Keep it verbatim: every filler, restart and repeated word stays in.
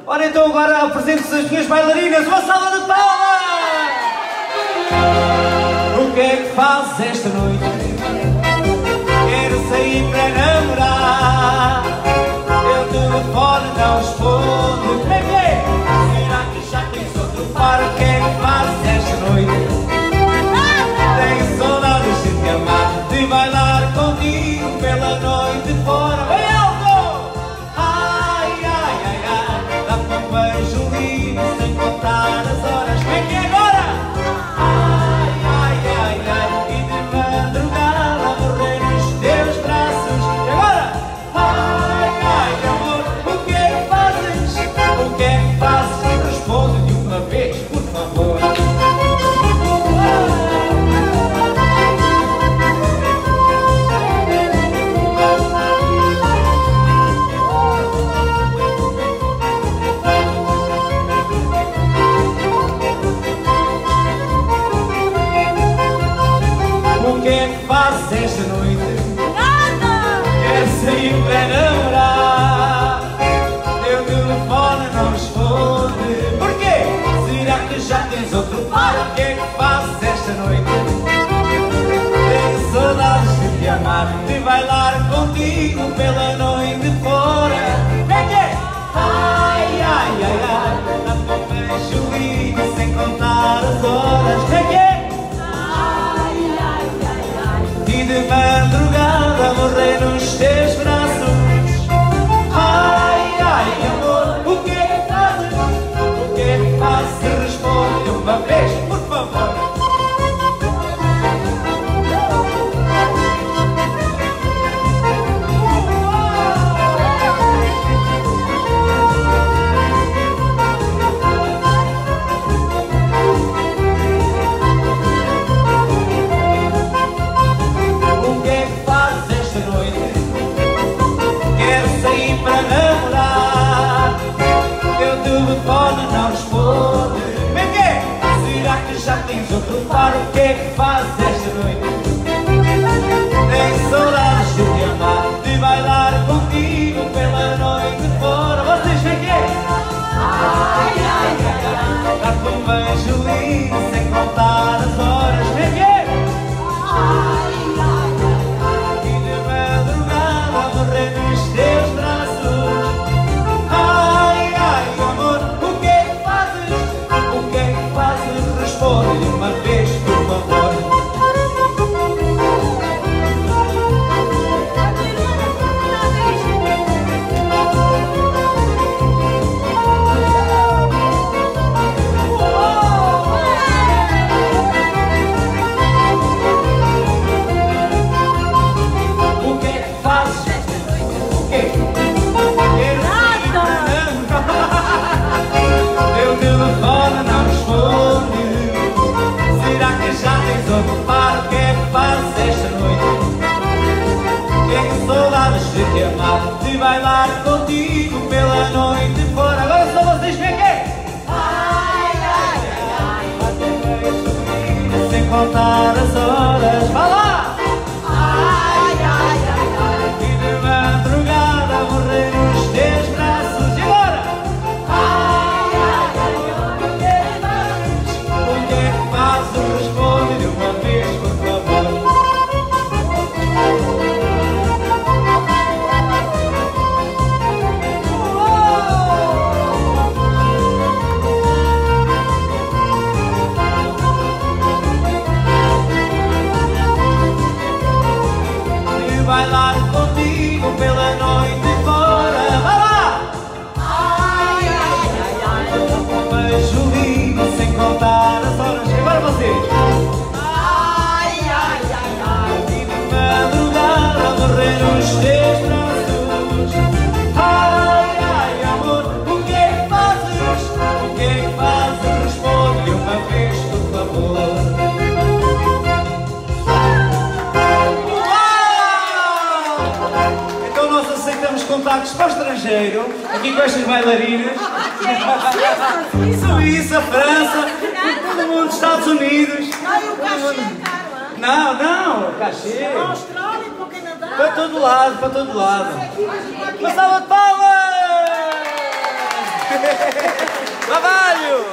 Ora então agora apresento-vos as minhas bailarinas, uma salva de palmas! O que é que fazes esta noite? Quero sair para namorar. Eu telefone não respondo. Como é que é? Será que já tens outro par? O que é que fazes esta noite? Tenho saudades de te amar, de bailar contigo pela noite fora. Bem alto! Ai, ai, ai, ai, dá-me um beijo livre sem contar as horas. Como é que é agora? Ai, ai, ai, ai, e de madrugada morrer nos teus braços. E agora? Ai, ai, amor, o que é que fazes? O que é que fazes? Responde de uma vez, por favor. O que é que fazes esta noite? Nada! Quero sair para namorar. Teu telefone não responde. Porquê? Será que já tens outro par? O que é que fazes esta noite? Tenho saudades de te amar, de bailar contigo pela noite fora. Como é que é? Ai, ai, ai, ai, dá-me um beijo lindo sem contar as horas. Como é que é? E de madrugada morrer nos teus braços. Ai, ai, amor, o que é que fazes? O que é que fazes? Responde uma vez, por favor. Para namorar, teu telefone não responde. Como é que é? Será que já tens outro par? O que é que fazes esta noite? Tenho saudades de te amar, de bailar contigo pela noite fora. Vocês veem que é? Ai, ai, ai, ai, dá-te um beijo lindo sem contar as horas. Como é que é? Ai, ai, ai, ai, e de madrugada morrer nos teus braços. Responde uma vez, por favor. O que é que fazes? O quê? Teu telefone não responde. Será que já tens outro par? O que é que fazes esta noite? Tenho saudades de te amar, de bailar contigo pela noite fora. Agora só vocês veem que é? Ai, ai, ai, ai, sem contar as horas. Vá lá! Ai, ai, ai, ai, e de madrugada morrer nos teus braços. E agora? Ai, ai, ai, o que é que fazes? O que é que fazes? Responde de uma vez, por favor. E bailar contigo pela noite fora. Vai lá! Ai, ai, ai, ai, um beijo lindo sem contar as horas. E agora vocês? Ai, ai, ai, ai, e de madrugada morrer nos teus braços. Ai, ai, amor, o que é que fazes? O que é que fazes? Responde uma vez, por favor. Então nós aceitamos contactos para o estrangeiro, aqui com estas bailarinas. Suíça, França, todo mundo, Estados Unidos. Ai, o cachê é caro, hein? Não, não, cachê. Para a Austrália, para o Canadá. Para todo lado, para todo lado. Uma salva de palmas! Trabalho!